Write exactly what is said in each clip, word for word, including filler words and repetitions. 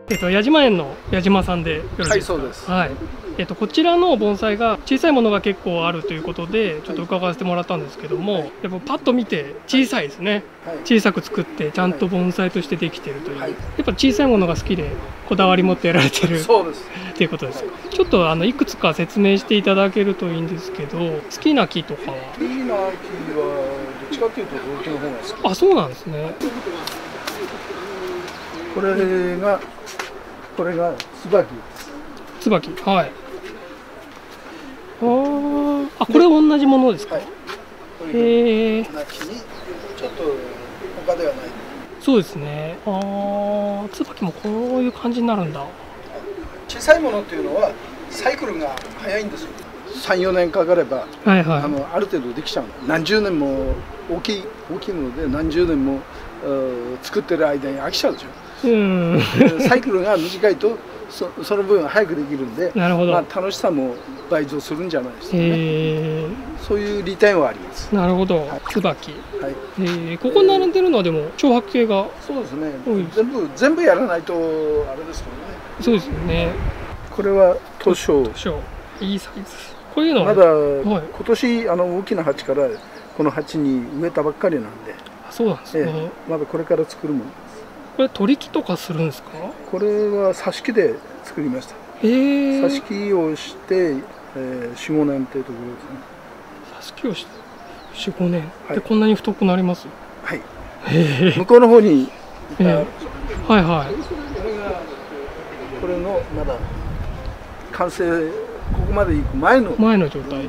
えっと矢島園の矢島さんでよろしいですか？ はい、そうです。 はい。えっとこちらの盆栽が小さいものが結構あるということでちょっと伺わせてもらったんですけども、はい、やっぱパッと見て小さいですね。はい、小さく作ってちゃんと盆栽としてできてるという。はい、やっぱ小さいものが好きでこだわり持ってやられてる。そうです。っていうことです。ちょっとあのいくつか説明していただけるといいんですけど、好きな木とかは？ 好きな木はどっちかというと大きな方が好き。 あ、そうなんですね。 これがこれが椿です。 椿、はい。ああ、これ同じものですか？はい、へえ。ちょっと他ではない。 そうですね。ああ、椿もこういう感じになるんだ。 小さいものっていうのはサイクルが早いんですよ。さん、よねんかかれば、はいはい、あのある程度できちゃう。何十年も大きい大きいもので何十年も作ってる間に飽きちゃうでしょ。うん、サイクルが短いと そ, その分早くできるんで、なるほど、まあ、楽しさも倍増するんじゃないですかね。そういう利点はあります。 なるほど、はい、椿、はい、えー、ここに並んでるのはでも長白系がそうですね。全部全部やらないとあれですけどね。 そうですよね。 これは図書。 図書いいサイズ。こういうのまだ、はい、今年あの大きな鉢からこの鉢に植えたばっかりなんで。 そうなんですね、 ええ、まだこれから作るものです。 これ取り木とかするんですか？ これは挿し木で作りました。挿し木をして、えー、よん、ごねんというところですね。 挿し木をしてよん、ごねん、はい、でこんなに太くなります？ はい。向こうの方にいた、 はいはい。 これがこれのまだ完成、ここまで行く前の前の状態。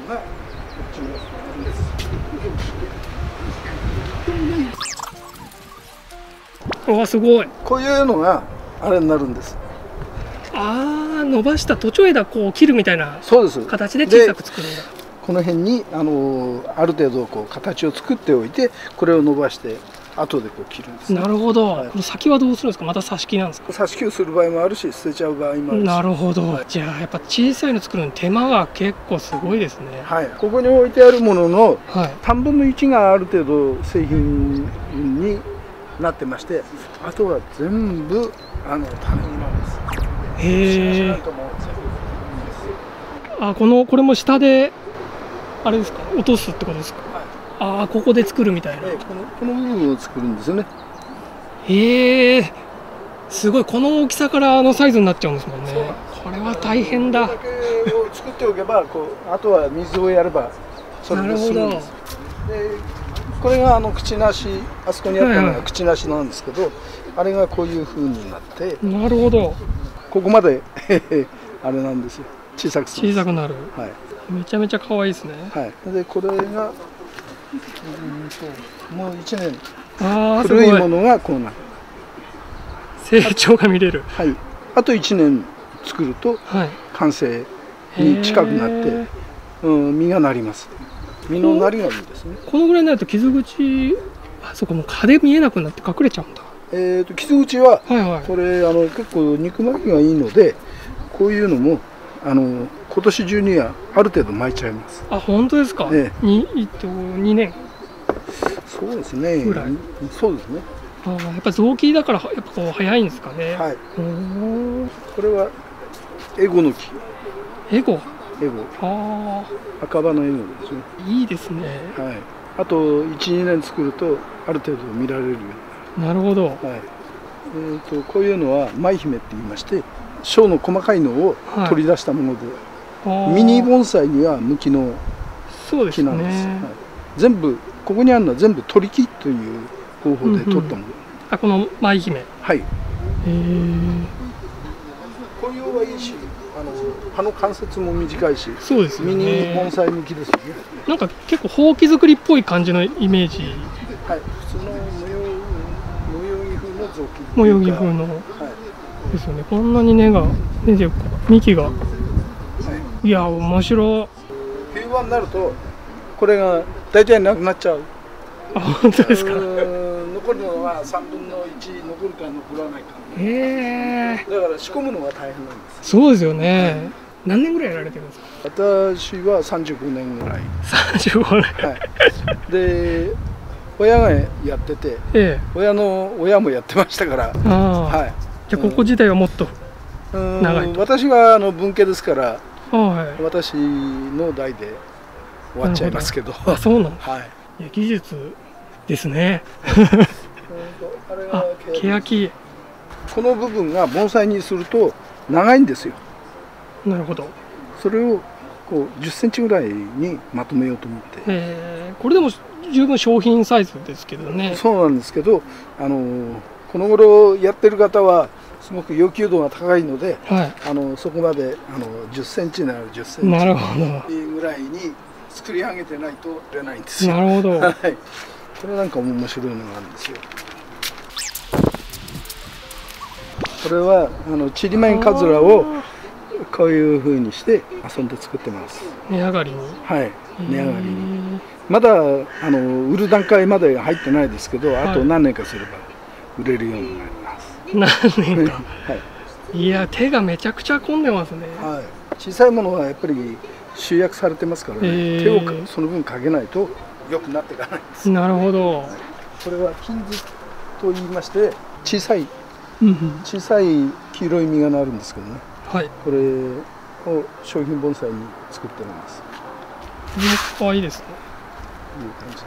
うわ、すごい。 こういうのがあれになるんです。 ああ、伸ばした途中枝こう切るみたいな形で小さく作るんだ。 この辺にあのある程度こう形を作っておいて、これを伸ばして後でこう切るんです、ね。 なるほど。はい、この先はどうするんですか？また挿し木なんですか？ 挿し木をする場合もあるし、捨てちゃう場合もあるし。なるほど。 はい、じゃあやっぱ小さいの作るのに手間が結構すごいですね。 はい。ここに置いてあるものの、はい、さんぶんのいちがある程度製品になってまして、あとは全部あの種なんです。へえ。 あ、このこれも下であれですか？落とすってことですか？はい、ああ、ここで作るみたいな。 ええ、このこの部分を作るんですよね。 へえ。すごい、この大きさからあのサイズになっちゃうんですもんね。これは大変だ。 これだけを作っておけば、こうあとは水をやればそれで済むんです。で、これがあの口なし、あそこにあったのが口なしなんですけど、はいはい、あれがこういう風になって、なるほど。ここまであれなんですよ。小さくする。 小さくなる。はい。めちゃめちゃ可愛いですね。 はい。でこれがうんともういちねん、 あ、 古いものがこうなる。 成長が見れる。 はい。あといちねん作ると完成に近くなって、うん、実がなります。実のなりがいいですね。 このぐらいになると傷口、あそこもう葉で見えなくなって隠れちゃうんだ。 えっと傷口は、はいはい、これあの結構肉巻きがいいので、こういうのもあの今年中にはある程度巻いちゃいます。 あ、本当ですか？ええ、にえっとにねん。 そうですね。ぐらい。そうですね。 ああ、やっぱ臓器だからやっぱこう早いんですかね。はい。 これはエゴの木。 エゴ。 エゴ。ああ。赤羽のエゴですね。 いいですね。 はい。あといち、にねん作るとある程度見られるようになる。 なるほど。はい。 えっとこういうのは舞姫って言いまして、小の細かいのを取り出したもので、はい、ミニ盆栽には向きの木なんです。はい、全部ここにあるのは全部取り木という方法で取ったもの。うんうん、 あ、この舞姫。 はい。へえ。紅葉はいいし、あの葉の関節も短いし、 そうですよね。 ミニ盆栽向きですよね。 なんか結構ほうき作りっぽい感じのイメージ。 はい。普通の模様模様木風の造形。 模様木風の。はい。ですよね。こんなに根が出てるか、幹が。はい。いや、面白い。 冬場になるとこれが大体なくなっちゃう。 あ、本当ですか。 残るのはさんぶんのいち残るか残らないか。 へえ。 だから仕込むのが大変なんです。 そうですよね。はい、何年ぐらいやられてるんですか。 私はさんじゅうごねんぐらい。 さんじゅうごねん。 はい。で、親がやってて、ええ、親の親もやってましたから、はい。 じゃあここ自体はもっと長いと。 私はあの文家ですから、 はい、 私の代で終わっちゃいますけど。 あ、そうなんです。 はい。 いや、技術ですね。あ、欅。 この部分が盆栽にすると長いんですよ。 なるほど。 それをこうじゅっセンチぐらいにまとめようと思って。 えー、これでも十分商品サイズですけどね。 そうなんですけど、あのこの頃やってる方はすごく要求度が高いので、はい、あのそこまであのじゅっセンチならじゅっセンチなるほどぐらいに作り上げてないと売れないんですよ。 なるほど。はい、 これなんか面白いのがあるんですよ。これはあのちりめんかずらをこういう風にして遊んで作ってます。 値上がりに。 はい、値上がりに。まだあの売る段階まで入ってないですけど、あと何年かすれば売れるようになります。 何年か。はい。いや、手がめちゃくちゃ込んでますね。 はい。小さいものはやっぱり集約されてますからね。手をその分かけないと良くなっていかないんです。 なるほど。はい、 これは金図と言いまして、小さい小さい黄色い実がなるんですけどね。はい。これを商品盆栽に作ってるんです。 可愛いですね。 いう感じで。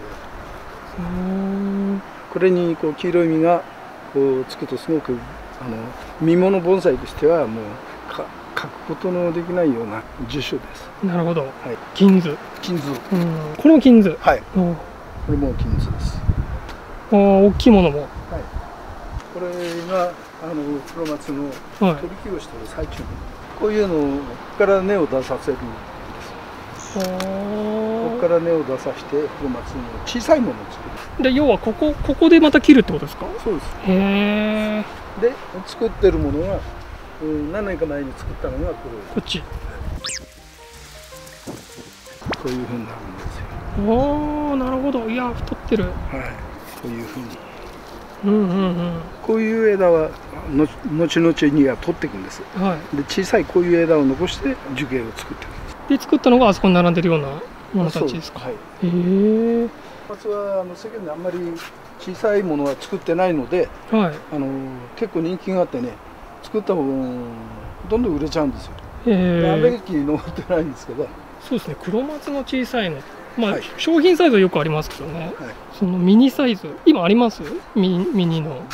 これにこう黄色い実がこうつくとすごくあの見物盆栽としてはもうか描くことのできないような樹種です。 なるほど。はい。金図。 金図。 うん。これも金図。 はい。これも金図です。 ああ、大きいものも。はい。 これがあの黒松の取り木をしている最中に、こういうのから根を出させるんです。ここから根を出させて黒松の小さいものを作る。 で、要はここここでまた切るってことですか？ そうです。 へえ。 で作ってるものが、うん、何年か前に作ったのがこれ。 こっち。 こういうふうになるんですよ。 おお、なるほど。いや、太ってる。はい。 こういうふうに。 うんうんうん。こういう枝はの後々には取っていくんです。はい。で小さいこういう枝を残して樹形を作っていくんです。 で作ったのがあそこに並んでるようなものたちですか。はい。へえ。 松はあの世間であんまり小さいものは作ってないので、はい。あの結構人気があってね、作った分ほとんど売れちゃうんですよ。へえ。あれ駅残ってないんですけど。 そうですね。黒松の小さいの。まあ、はい、商品サイズはよくありますけどね、はい、そのミニサイズ今あります？ミニ、ミニの。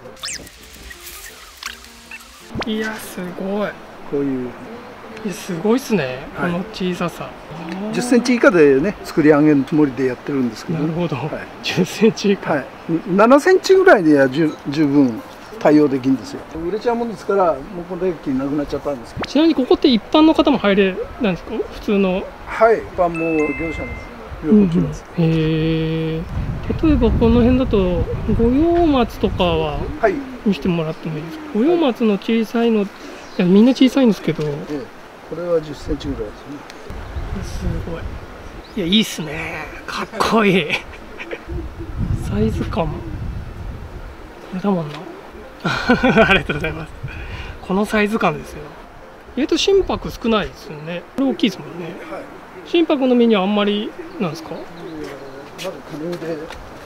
いやすごい。 こういういやすごいっすね、はい、この小ささ。 じゅっセンチ以下でね作り上げるつもりでやってるんですけど、 ね、なるほど、はい、じゅっセンチ以下、はい、 ななセンチぐらいでは十分対応できるんですよ。売れちゃうもんですからもうこの駅なくなっちゃったんですけど。 ちなみにここって一般の方も入れなんですか？普通の。 はい、一般も業者も両方来ます。 うんうん、へえ。例えばこの辺だと五葉松とかは見せてもらってもいいですか？五葉松の小さいの、いやみんな小さいんですけど、ええ、 これはじゅっセンチぐらいですね。すごい。いやいいっすね。かっこいい。サイズ感もこれだもんな。ありがとうございます。このサイズ感ですよ。意外と心拍少ないですよね。これ大きいですもんね。はい、心拍の実にはあんまりなんですか？まずクルーで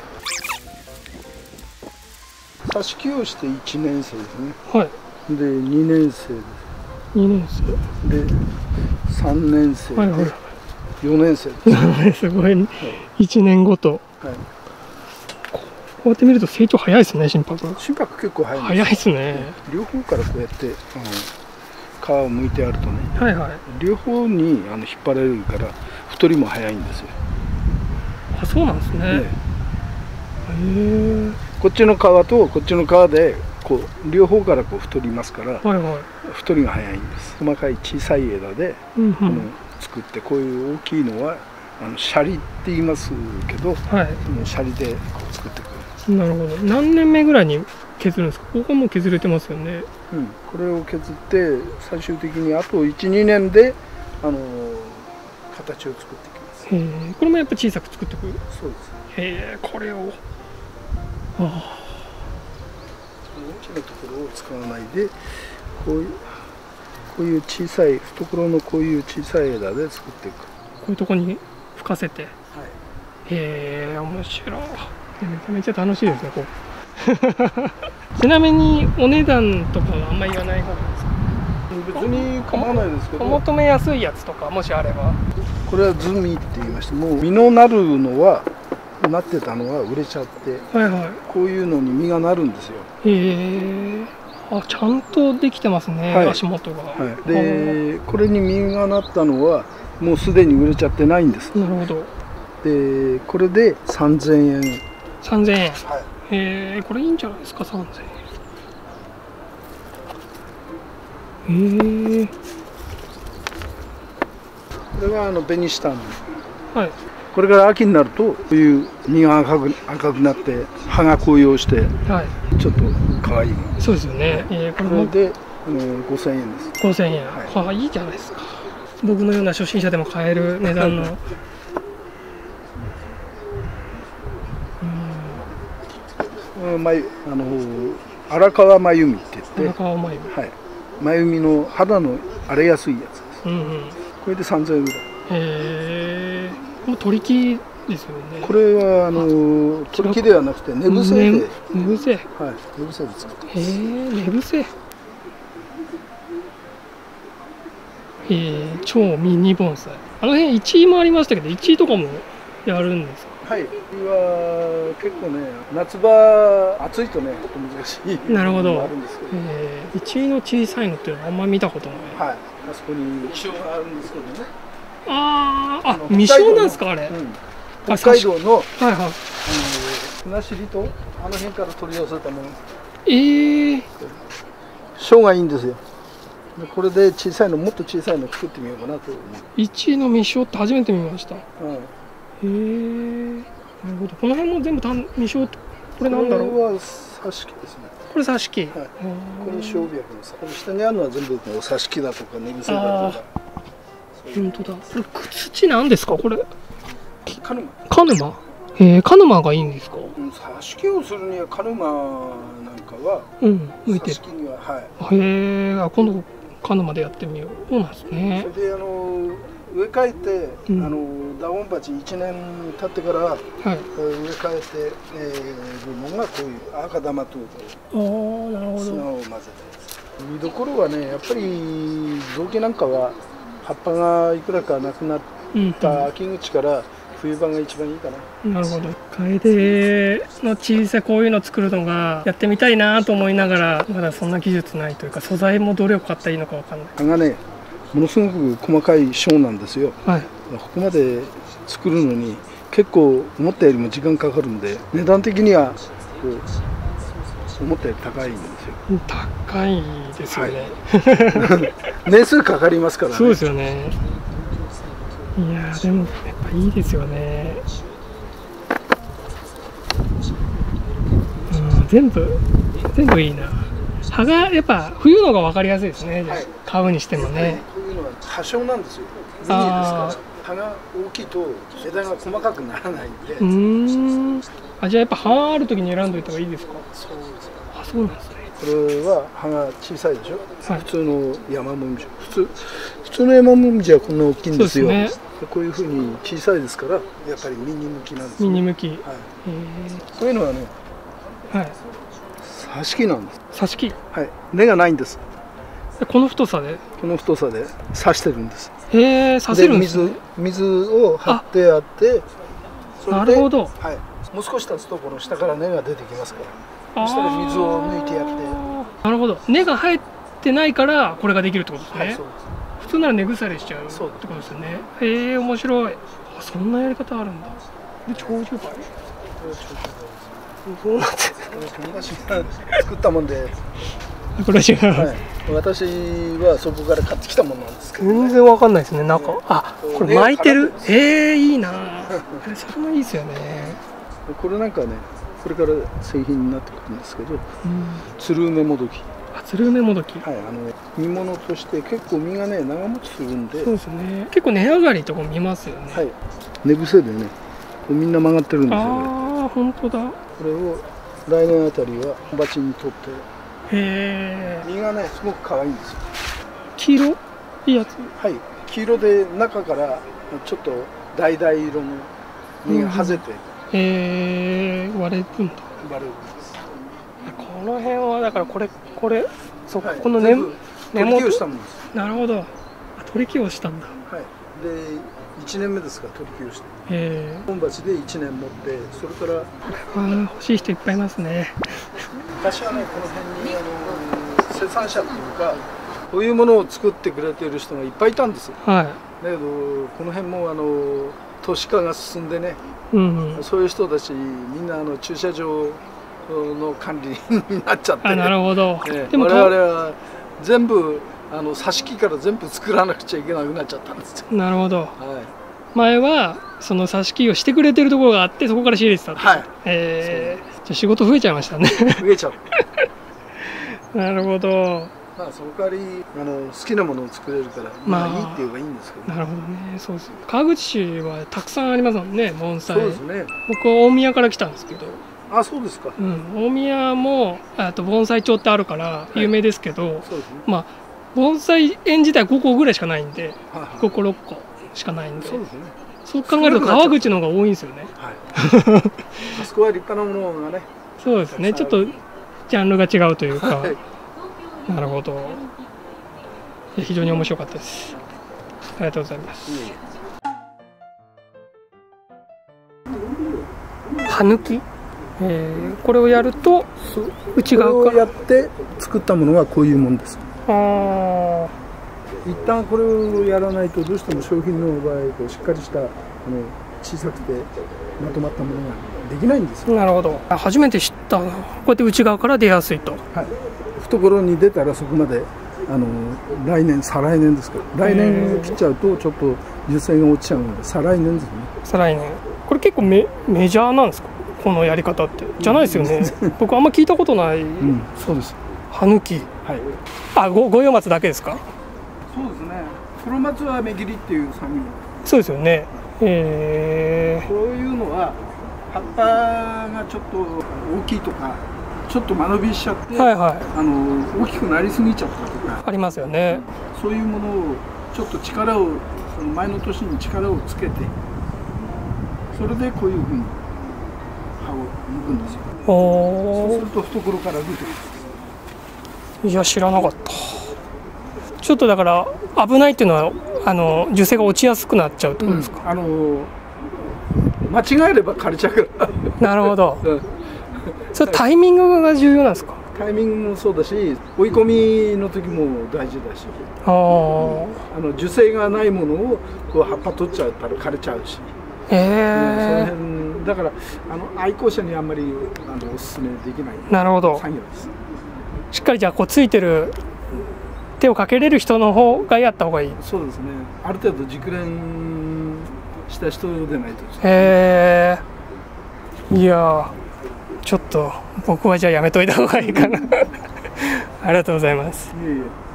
挿し木をしていちねん生ですね。はい。でにねん生です。 にねん生でさんねん生で、はいはい、よねん生です。すごい、ね、はい、いちねんごと。はい。こうやって見ると成長早いですね、心拍。 心拍結構早いんです。 早いですね。 両方からこうやってあの皮を剥いてあるとね、はいはい、両方にあの引っ張られるから太りも早いんですよ。 あ、そうなんですね。ね、へえ。こっちの皮とこっちの皮でこう両方からこう太りますから、はいはい、太りが早いんです。細かい小さい枝で、うんうん、あの作ってこういう大きいのはあのシャリって言いますけど、はい、シャリでこう作ってくる。 なるほど。何年目ぐらいに削るんですか？ここも削れてますよね。 うん、これを削って最終的にあといち、にねんであの形を作っていきます。 へえ。これもやっぱ小さく作っていく。 そうです。 へえ。これを。はあ。 大きなところを使わないでこういうこういう小さい懐のこういう小さい枝で作っていく。こういうとこに吹かせて。はい。へえ。面白い。めちゃめちゃ楽しいですね。こうちなみにお値段とかはあんまり言わない方がいいですか？ 別に構わないですけど、 お求めやすいやつとかもしあれば。 これはズミって言いまして、もう実のなるのはなってたのは売れちゃって、はいはい、こういうのに実がなるんですよ。 へえ。あ、ちゃんとできてますね、はい、足元が、はい、 でこれに実がなったのはもうすでに売れちゃってないんです。 なるほど。 でこれでさんぜんえん。 さんぜんえん、はい、へえ。これいいんじゃないですか、さんぜんえん。へえ。 これはあのベニシタン、 はい、 これから秋になるとこういう実が赤く赤くなって葉が紅葉して、はい、ちょっと可愛い。 そうですよね。えー、これもで、うん、ごせんえんです。 ごせんえん、はい、はあ、いいじゃないですか。僕のような初心者でも買える値段のうん、まゆあの荒川真由美って言って、 荒川真由美、 はい、真由美の肌の荒れやすいやつです。うん、うん、これでさんぜんえんぐらい。へえ。もう取り木ですよね。 これはあの取り木ではなくて寝伏せで、 寝伏せ、はい、 寝伏せで作ってます。 へえ、寝伏せ。えー、超ミニ盆栽。あの辺いちいもありましたけど、いちいとかもやるんですか？ はい、は結構ね、夏場暑いとね、難しい。 なるほど。えー、いちいの小さいのっていうのはあんま見たことない。 はい、あそこに未生があるんですけどね。 ああ、あ、未生なんですか、あれ。 うん、北海道の、はいはい、あの国後とあの辺から取り寄せたもの。 ええー。 生がいいんですよ。これで小さいの、もっと小さいの作ってみようかなと思う。 いちいの未生って初めて見ました。うん、へえー、なるほど。この辺も全部単未生って、これなんだろう。 これは挿し木ですね。これ挿し木。はい。 これ小白のさ、この下にあるのは全部挿し木だとか寝伏せだとか。 本当だ。これ土なんですか、これ。 鹿沼。 鹿沼。ええー、鹿沼がいいんですか。 挿し木をするには鹿沼なんかは。 うん、向いてる。 挿し木には、はい。 へえ、あ、今度鹿沼でやってみよう。そうなんですね。 それであの植え替えて、うん、あのダウン鉢いちねん経ってから、はい、植え替えて、えー、るのがこういう赤玉と砂を混ぜたやつ。見どころはね、やっぱり雑木なんかは葉っぱがいくらかなくなった秋口から冬場が一番いいかな。 なるほど。楓の小さいこういうの作るのがやってみたいなと思いながら、まだそんな技術ないというか、素材もどれを買ったらいいのかわかんない。 葉がね、ものすごく細かい小なんですよ。はい、ここまで作るのに結構思ったよりも時間かかるんで、値段的にはこう思ったより高いんですよ。 高いですよね。 はい、年数かかりますからね。 そうですよね。いやでもやっぱいいですよね。うん、全部全部いいな。葉がやっぱ冬のが分かりやすいですね。はい、買うにしてもね。 こういうのは葉生なんですよ。ミニですから葉が大きいと枝が細かくならないんで。うーん。あ、じゃあやっぱ葉ある時に選んどいた方がいいですか。 そうです。 あ、そうなんですね。 これは葉が小さいでしょ。はい、普通の山もみじ。普通普通の山もみじはこんな大きいんですよ。そうですね。こういうふうに小さいですから、やっぱりミニ向きなんです、ね。 ミニ向き。はい。 こういうのはね。 はい。 挿し木なんです。 挿し木。 はい。根がないんです。 この太さで。 この太さで挿してるんです。 へえ、挿せるんですね。 水、水を張ってあって。 なるほど。 はい。もう少し経つと、この下から根が出てきますから。そしたら水を抜いてやって。 なるほど。根が生えてないから、これができるってことですね。はい、そうです。普通なら根腐れしちゃうってことですよね。へえ、面白い。あ、そんなやり方あるんだ。で、長寿梅。 そうなんです。友達が作ったもんで。 これは違う、 はい、私はそこから買ってきたものなんですけど、ね、 全然わかんないですね。中、あ、これ巻いてる。ええー、いいな。それもいいですよね。 これなんかね、これから製品になってくるんですけど、つる梅もどき。 あ、つる梅もどき。 はい、あの煮物として結構実がね長持ちするんで。 そうですね。結構値上がりとか見ますよね。 はい。寝伏せでね、みんな曲がってるんですよ。 ああ、本当だ。 これを来年あたりは鉢に取って。 へえ。 実がねすごく可愛いんですよ。 黄色いいやつ。 はい。黄色で中からちょっと橙色の実がはぜて、 うん、へえ、割れるんだ。 割れるんです。 の辺はだからこれこれそこ、 はい、 この根根元をしたものです。 なるほど。取り木をしたんだ。 はい。でいちねんめですが取り木をして。 ええ。 本鉢でいちねん持ってそれから。 ああ欲しい人いっぱいいますね。 昔はねこの辺にあの生産者というかこういうものを作ってくれている人がいっぱいいたんですよ。はい。だけどこの辺もあの都市化が進んでね、うんうん、そういう人たちみんなあの駐車場の管理になっちゃって、ね、 あなるほど、 ね、でも我々は全部あの挿し木から全部作らなくちゃいけなくなっちゃったんですよ。 なるほど、はい、前はその挿し木をしてくれてるところがあってそこから仕入れてたんです。はい、えー、じゃあ仕事増えちゃいましたね。 増えちゃう。なるほど。 まあその代わりあの好きなものを作れるからまあいいって言えばいいんですけど。 なるほどね。そうです。川口市はたくさんありますもんね、盆栽。 そうですね。 僕は大宮から来たんですけど。 あ、そうですか。 うん、大宮もあと盆栽町ってあるから有名ですけど、はい、そうですね、まあ盆栽園自体ごこぐらいしかないんで、はいはい、ごころっこしかないんで、そうですね。そう考えると川口の方が多いんですよね。はい。 あそこは立派なものがね。 そうですね。ちょっとジャンルが違うというか。はい、なるほど。非常に面白かったです。ありがとうございます。葉抜き、えー、これをやると内側からこれをやって作ったものがこういうものです。ああ。一旦これをやらないとどうしても商品の場合こうしっかりしたあの小さくてまとまったものができないんですよ。 なるほど。初めて知った。こうやって内側から出やすいと。はい。 懐に出たらそこまであの来年再来年ですけど来年切っちゃうとちょっと樹勢が落ちちゃうので再来年ですね。 再来年これ結構メメジャーなんですかこのやり方ってじゃないですよね。僕あんま聞いたことない、うん、 そうです。 葉抜き、はい、あご五葉松だけですか。 そうですね。黒松は目切りっていう作業。 そうですよね。えー、 こういうのは葉っぱがちょっと大きいとかちょっと間延びしちゃって、はいはい、あの大きくなりすぎちゃったとかありますよね。 そういうものをちょっと力をその前の年に力をつけてそれでこういうふうに葉を抜くんですよ。おそうすると懐から出てくる。 いや知らなかった。ちょっとだから危ないっていうのはあの樹勢が落ちやすくなっちゃうってことですか。うん、あの間違えれば枯れちゃうから。 なるほど。うん、それタイミングが重要なんですか。 タイミングもそうだし追い込みの時も大事だしああの樹勢がないものをこう葉っぱ取っちゃったら枯れちゃうし、へえ、その辺だからあの愛好者にあんまりあのおすすめできないなるほど作業です。 しっかりじゃあこうついてる手をかけれる人の方がやった方がいい。 そうですね。ある程度熟練した人でないと。 へえ。いやちょっと僕はじゃあやめといた方がいいかな。ありがとうございます。いえいえ。